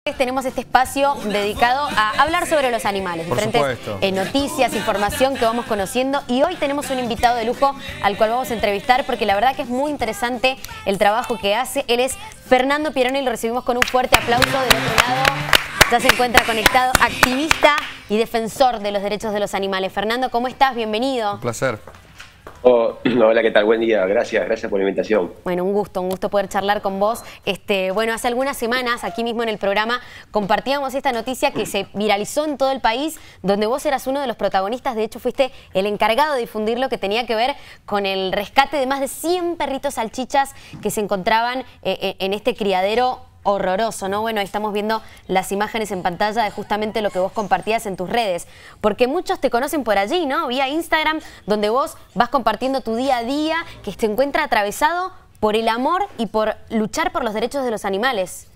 Tenemos este espacio dedicado a hablar sobre los animales, diferentes noticias, información que vamos conociendo, y hoy tenemos un invitado de lujo al cual vamos a entrevistar porque la verdad que es muy interesante el trabajo que hace. Él es Fernando Pieroni y lo recibimos con un fuerte aplauso. Del otro lado ya se encuentra conectado, activista y defensor de los derechos de los animales. Fernando, ¿cómo estás? Bienvenido. Un placer. Hola, ¿qué tal? Buen día, gracias por la invitación. Bueno, un gusto poder charlar con vos. Bueno, hace algunas semanas, aquí mismo en el programa, compartíamos esta noticia que se viralizó en todo el país, donde vos eras uno de los protagonistas. De hecho, fuiste el encargado de difundir lo que tenía que ver con el rescate de más de 100 perritos salchichas que se encontraban en este criadero horroroso, ¿no? Bueno, ahí estamos viendo las imágenes en pantalla de justamente lo que vos compartías en tus redes, porque muchos te conocen por allí, ¿no? Vía Instagram, donde vos vas compartiendo tu día a día, que se encuentra atravesado por el amor y por luchar por los derechos de los animales.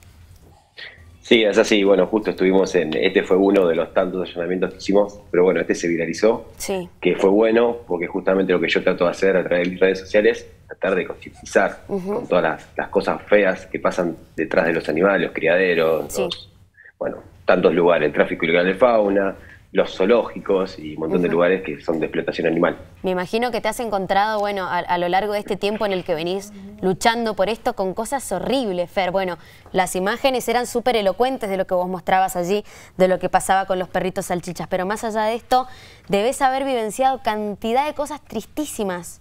Sí, es así. Bueno, justo estuvimos este fue uno de los tantos allanamientos que hicimos, pero bueno, este se viralizó, sí, que fue bueno, porque justamente lo que yo trato de hacer a través de mis redes sociales, tratar de concientizar con todas las cosas feas que pasan detrás de los animales, los criaderos, sí, bueno, tantos lugares, el tráfico ilegal de fauna, los zoológicos y un montón de lugares que son de explotación animal. Me imagino que te has encontrado, bueno, a lo largo de este tiempo en el que venís luchando por esto, con cosas horribles, Fer. Bueno, las imágenes eran súper elocuentes de lo que vos mostrabas allí, de lo que pasaba con los perritos salchichas, pero más allá de esto, debes haber vivenciado cantidad de cosas tristísimas.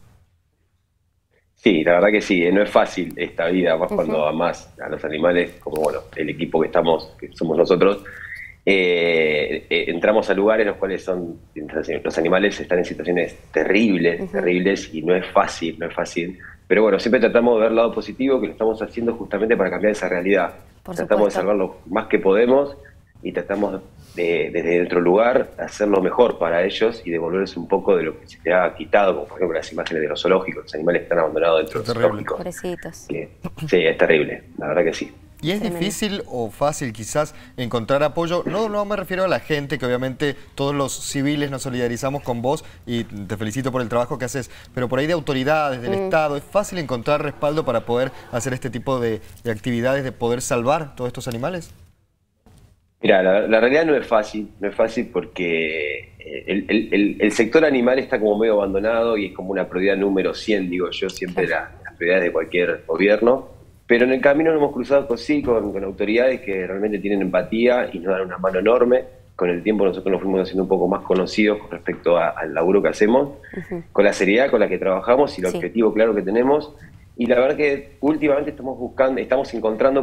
Sí, la verdad que sí, no es fácil esta vida, más cuando amás a los animales, como bueno, el equipo que somos nosotros. Entramos a lugares en los cuales los animales están en situaciones terribles, y no es fácil, pero bueno, siempre tratamos de ver el lado positivo, que lo estamos haciendo justamente para cambiar esa realidad. Tratamos de salvar lo más que podemos y tratamos desde nuestro lugar hacer lo mejor para ellos y devolverles un poco de lo que se te ha quitado, como por ejemplo las imágenes de los zoológicos. Los animales están abandonados dentro de los zoológicos. Pobrecitos. Sí, es terrible, la verdad que sí. ¿Y es difícil o fácil quizás encontrar apoyo? No me refiero a la gente, que obviamente todos los civiles nos solidarizamos con vos y te felicito por el trabajo que haces, pero por ahí de autoridades, del Estado, ¿es fácil encontrar respaldo para poder hacer este tipo de actividades, de poder salvar todos estos animales? Mira, la realidad no es fácil porque el sector animal está como medio abandonado y es como una prioridad número 100, digo yo, siempre las prioridades de cualquier gobierno. Pero en el camino nos hemos cruzado con autoridades que realmente tienen empatía y nos dan una mano enorme. Con el tiempo nosotros nos fuimos haciendo un poco más conocidos con respecto al laburo que hacemos, con la seriedad con la que trabajamos y el objetivo claro que tenemos. Y la verdad que últimamente estamos encontrando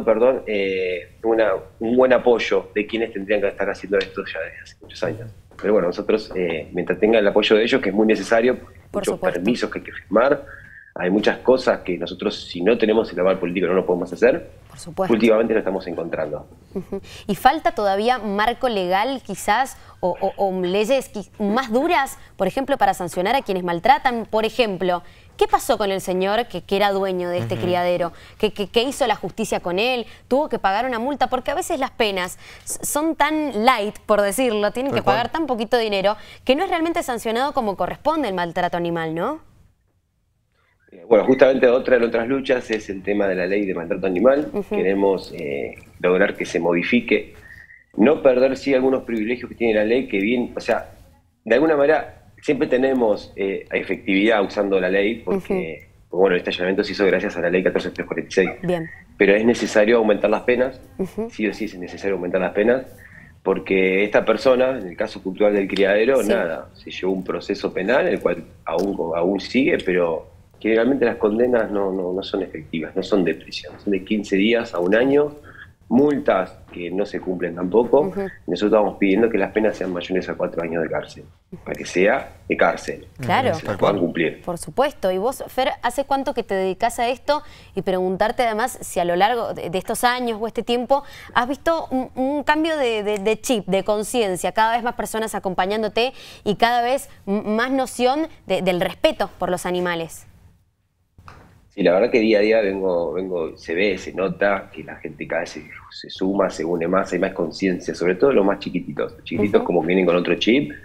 un buen apoyo de quienes tendrían que estar haciendo esto ya desde hace muchos años. Pero bueno, nosotros, mientras tengan el apoyo de ellos, que es muy necesario, muchos permisos que hay que firmar, hay muchas cosas que nosotros, si no tenemos el aval político, no lo podemos hacer. Por supuesto. Últimamente lo estamos encontrando. ¿Y falta todavía marco legal quizás o leyes más duras, por ejemplo, para sancionar a quienes maltratan? Por ejemplo, ¿qué pasó con el señor que era dueño de este criadero? ¿Qué hizo la justicia con él? ¿Tuvo que pagar una multa? Porque a veces las penas son tan light, por decirlo, tienen que pagar tan poquito dinero, que no es realmente sancionado como corresponde el maltrato animal, ¿no? Bueno, justamente otra de nuestras luchas es el tema de la ley de maltrato animal. Queremos lograr que se modifique, no perder sí algunos privilegios que tiene la ley, que bien, o sea, de alguna manera siempre tenemos efectividad usando la ley, porque bueno, este allanamiento se hizo gracias a la ley 14346. Bien. Pero es necesario aumentar las penas, sí o sí es necesario aumentar las penas, porque esta persona, en el caso puntual del criadero, se llevó un proceso penal, el cual aún sigue, pero generalmente las condenas no son efectivas, no son de prisión, son de 15 días a un año, multas que no se cumplen tampoco. Nosotros estamos pidiendo que las penas sean mayores a 4 años de cárcel, para que sea de cárcel, claro, que puedan cumplir. Por supuesto. Y vos, Fer, ¿hace cuánto que te dedicás a esto? Y preguntarte además si a lo largo de estos años o este tiempo has visto un cambio de chip, de conciencia, cada vez más personas acompañándote y cada vez más noción del respeto por los animales. Sí, la verdad que día a día se ve, se nota que la gente cada vez se suma, se une más, hay más conciencia, sobre todo los más chiquititos. Los chiquititos como vienen con otro chip,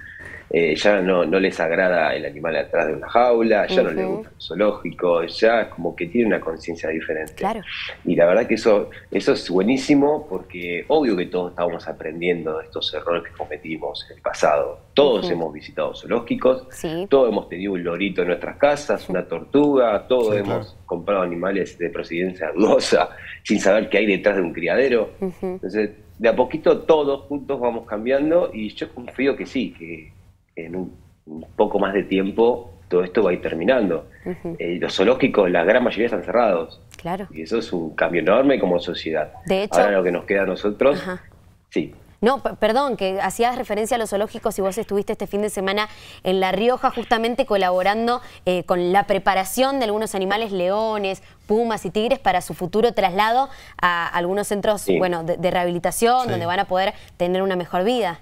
ya no les agrada el animal atrás de una jaula, ya no les gusta el zoológico, ya como que tiene una conciencia diferente. Claro. Y la verdad que eso es buenísimo, porque obvio que todos estábamos aprendiendo de estos errores que cometimos en el pasado. Todos hemos visitado zoológicos, todos hemos tenido un lorito en nuestras casas, una tortuga, todos hemos comprado animales de procedencia dudosa sin saber qué hay detrás de un criadero. Entonces, de a poquito todos juntos vamos cambiando, y yo confío que sí, que en un poco más de tiempo todo esto va a ir terminando. Los zoológicos, la gran mayoría están cerrados. Claro. Y eso es un cambio enorme como sociedad. De hecho, ahora lo que nos queda a nosotros... Sí. No, perdón, que hacías referencia a los zoológicos y vos estuviste este fin de semana en La Rioja justamente colaborando con la preparación de algunos animales, leones, pumas y tigres, para su futuro traslado a algunos centros bueno, de rehabilitación, donde van a poder tener una mejor vida.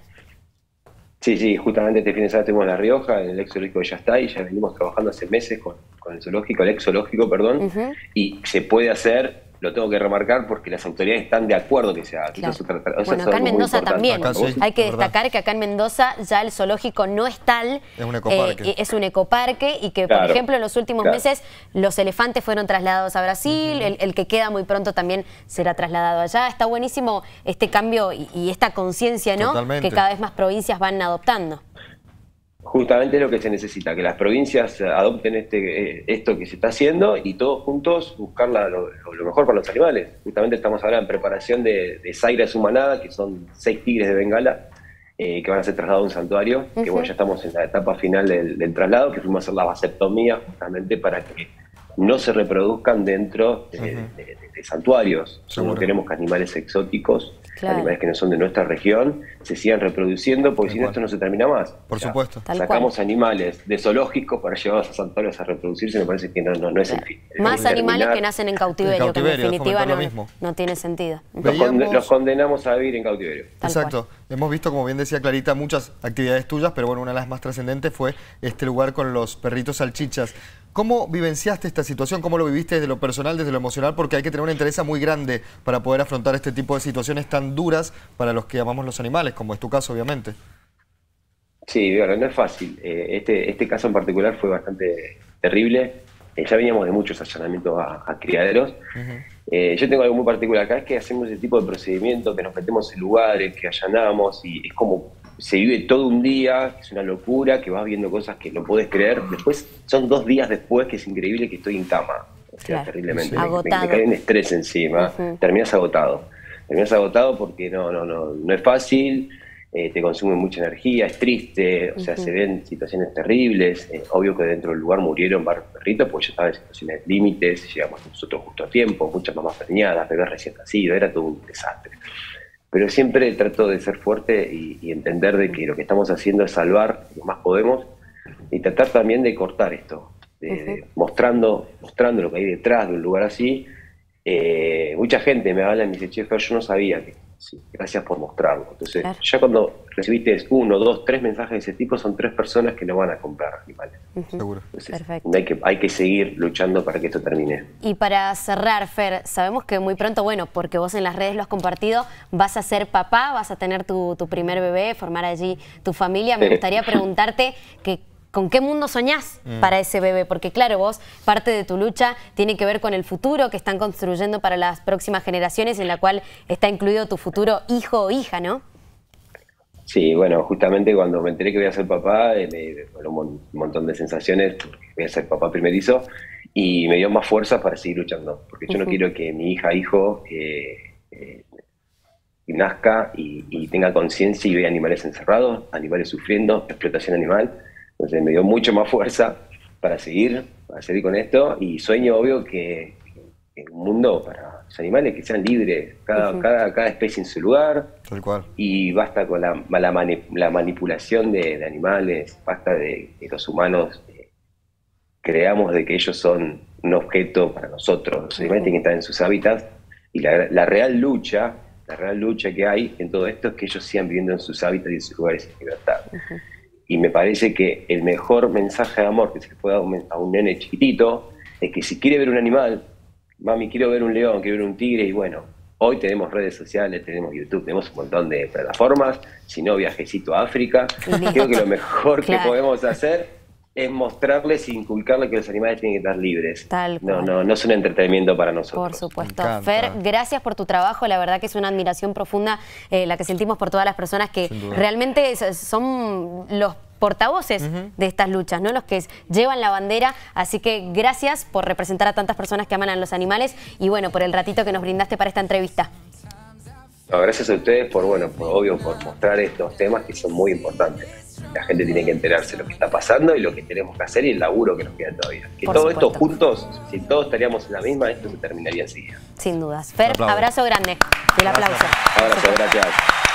Sí, justamente este fin de semana estuvimos en La Rioja, en el ex zoológico de Yastay, y ya venimos trabajando hace meses con el zoológico, el ex zoológico, perdón, y se puede hacer. Lo tengo que remarcar porque las autoridades están de acuerdo que se haga. Claro. Bueno, acá en Mendoza también. Hay que destacar que acá en Mendoza ya el zoológico no es tal. Es un ecoparque. Es un ecoparque, y que, por ejemplo, en los últimos meses los elefantes fueron trasladados a Brasil, el que queda muy pronto también será trasladado allá. Está buenísimo este cambio y esta conciencia, ¿no? Que cada vez más provincias van adoptando. Justamente es lo que se necesita, que las provincias adopten esto que se está haciendo, y todos juntos buscar lo mejor para los animales. Justamente estamos ahora en preparación de Zaira su manada, que son 6 tigres de Bengala, que van a ser trasladados a un santuario, que bueno, ya estamos en la etapa final del traslado, que fuimos a hacer la vasectomía justamente para que no se reproduzcan dentro de santuarios. No queremos que animales exóticos, animales que no son de nuestra región, se sigan reproduciendo, porque si no esto no se termina más. Por supuesto. Sacamos animales de zoológicos para llevarlos a santuarios a reproducirse, me parece que no es el fin. Más animales que nacen en cautiverio, que en definitiva no tiene sentido. Los condenamos a vivir en cautiverio. Exacto. Hemos visto, como bien decía Clarita, muchas actividades tuyas, pero bueno, una de las más trascendentes fue este lugar con los perritos salchichas. ¿Cómo vivenciaste esta situación? ¿Cómo lo viviste desde lo personal, desde lo emocional? Porque hay que tener una entereza muy grande para poder afrontar este tipo de situaciones tan duras para los que amamos los animales, como es tu caso, obviamente. Sí, bueno, no es fácil. Este caso en particular fue bastante terrible. Ya veníamos de muchos allanamientos a criaderos. Yo tengo algo muy particular acá, es que hacemos ese tipo de procedimiento, que nos metemos en lugares, que allanamos, y es como se vive todo un día, es una locura, que vas viendo cosas que no podés creer. Después son 2 días después que es increíble que estoy en cama. O sea, terriblemente. Me cae un estrés encima. Terminás agotado. Terminás agotado porque no es fácil. Te consume mucha energía, es triste, o sea, se ven situaciones terribles. Obvio que dentro del lugar murieron varios perritos, porque ya estaban en situaciones límites, llegamos nosotros justo a tiempo, muchas mamás preñadas, bebés recién nacidos, era todo un desastre. Pero siempre trato de ser fuerte y entender de que lo que estamos haciendo es salvar lo más podemos, y tratar también de cortar esto, mostrando lo que hay detrás de un lugar así. Mucha gente me habla y me dice, che, Fer, yo no sabía que... Sí, gracias por mostrarlo. Entonces, ya cuando recibiste 1, 2, 3 mensajes de ese tipo, son 3 personas que no van a comprar animales. Seguro. Entonces, hay que seguir luchando para que esto termine. Y para cerrar, Fer, sabemos que muy pronto, bueno, porque vos en las redes lo has compartido, vas a ser papá, vas a tener tu primer bebé, formar allí tu familia. Me gustaría preguntarte ¿con qué mundo soñás para ese bebé? Porque claro, vos, parte de tu lucha tiene que ver con el futuro que están construyendo para las próximas generaciones, en la cual está incluido tu futuro hijo o hija, ¿no? Sí, bueno, justamente cuando me enteré que voy a ser papá, me fueron un montón de sensaciones, porque voy a ser papá primerizo, y me dio más fuerza para seguir luchando, porque yo no quiero que mi hijo nazca y tenga conciencia y vea animales encerrados, animales sufriendo, explotación animal. Entonces me dio mucho más fuerza para seguir con esto, y sueño, obvio, que un mundo para los animales que sean libres, cada especie en su lugar. Tal cual. Y basta con la manipulación de animales, basta de que los humanos creamos de que ellos son un objeto para nosotros. Los animales tienen que estar en sus hábitats, y la real lucha que hay en todo esto es que ellos sigan viviendo en sus hábitats y en sus lugares en libertad. Y me parece que el mejor mensaje de amor que se le puede dar a un nene chiquitito es que si quiere ver un animal, mami, quiero ver un león, quiero ver un tigre, y bueno, Hoy tenemos redes sociales, tenemos YouTube, tenemos un montón de plataformas, si no, viajecito a África. Creo que lo mejor que podemos hacer es mostrarles e inculcarles que los animales tienen que estar libres. No es un entretenimiento para nosotros. Por supuesto. Fer, gracias por tu trabajo. La verdad que es una admiración profunda la que sentimos por todas las personas que realmente son los portavoces de estas luchas, ¿no? Los que llevan la bandera. Así que gracias por representar a tantas personas que aman a los animales y bueno, por el ratito que nos brindaste para esta entrevista. No, gracias a ustedes por mostrar estos temas que son muy importantes. La gente tiene que enterarse de lo que está pasando y lo que tenemos que hacer y el laburo que nos queda todavía. Que todo esto juntos, si todos estaríamos en la misma, esto se terminaría enseguida. Sin dudas. Fer, abrazo grande y el aplauso. Abrazo, gracias.